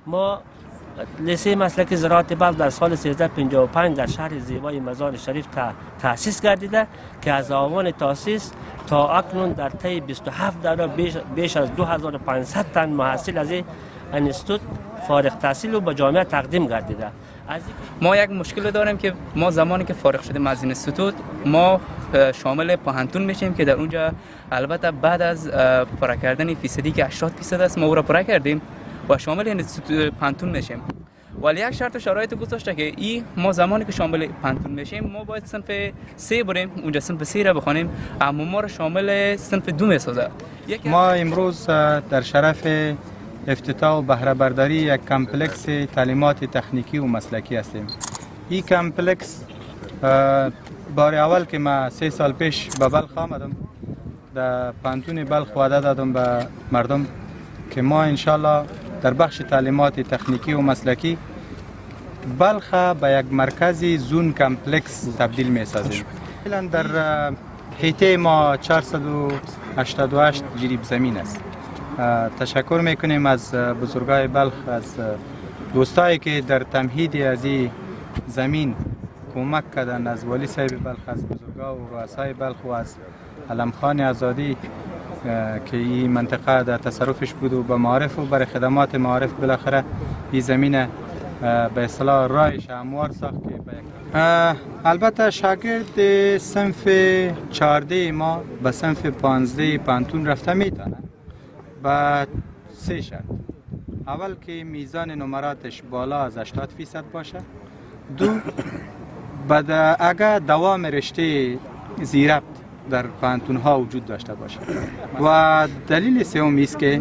ما لیسه مسلکی زراعت بلخ در سال 1355 در شهر زیبای مزار شریف تأسیس گردیده که از آوان تأسیس تا اکنون در طی 27 دوره بیش از 2500 تن محصل از این انستیتوت فارغ التحصیل و به جامعه تقدیم گردیده. ما یک مشکل داریم که ما زمانی که فارغ شدیم از این انستیتوت ما شامل پانتون میشیم که در اونجا البته بعد از پره کردن فیصدی که 80% است ما او را پره کردیم و شامل انستیتوت پانتون میشیم. ولی یک شرط و شرایط گذاشته که ما زمانی که شامل پانتون میشیم ما باید صنف 3 بریم اونجا صنف 3 را بخوانیم، اما ما را شامل صنف 2 میسازه. ما امروز در شرف افتتاح و بهره برداری یک کمپلکس تعلیمات تکنیکی و مسلکی هستیم. این کمپلکس بار اول که ما 3 سال پیش به بلخ آمدم در پانتون بلخ وعده دادم به مردم که ما انشالله در بخش تعلیمات تکنیکی و مسلکی بلخ به یک مرکزی زون کمپلکس تبدیل می سازیم. در حیطه ما 488 جریب زمین است. تشکر میکنیم از بزرگای بلخ، از دوستایی که در تمهید از این زمین کمک کردن، از ولی صاحب بلخ، از بزرگا و رؤسای بلخ و از علم خان آزادی که این منطقه در تصرفش بود و به معارف و برای خدمات معارف بالاخره این زمین به اصطلاح رایش هموار ساخت که البته شاگرد صنف 14 ما به صنف 15 پانتون رفته میتونه با 3 شرط. اول که میزان نمراتش بالا از 80% باشه. 2 بعد اگر دوام رشته زیربط در پانتون ها وجود داشته باشه. و دلیل سوم است که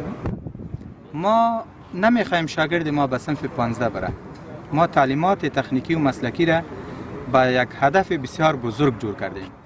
ما نمیخوایم شاگرد ما به صنف 15 بره. ما تعلیمات تکنیکی و مسلکی را با یک هدف بسیار بزرگ جور کردیم.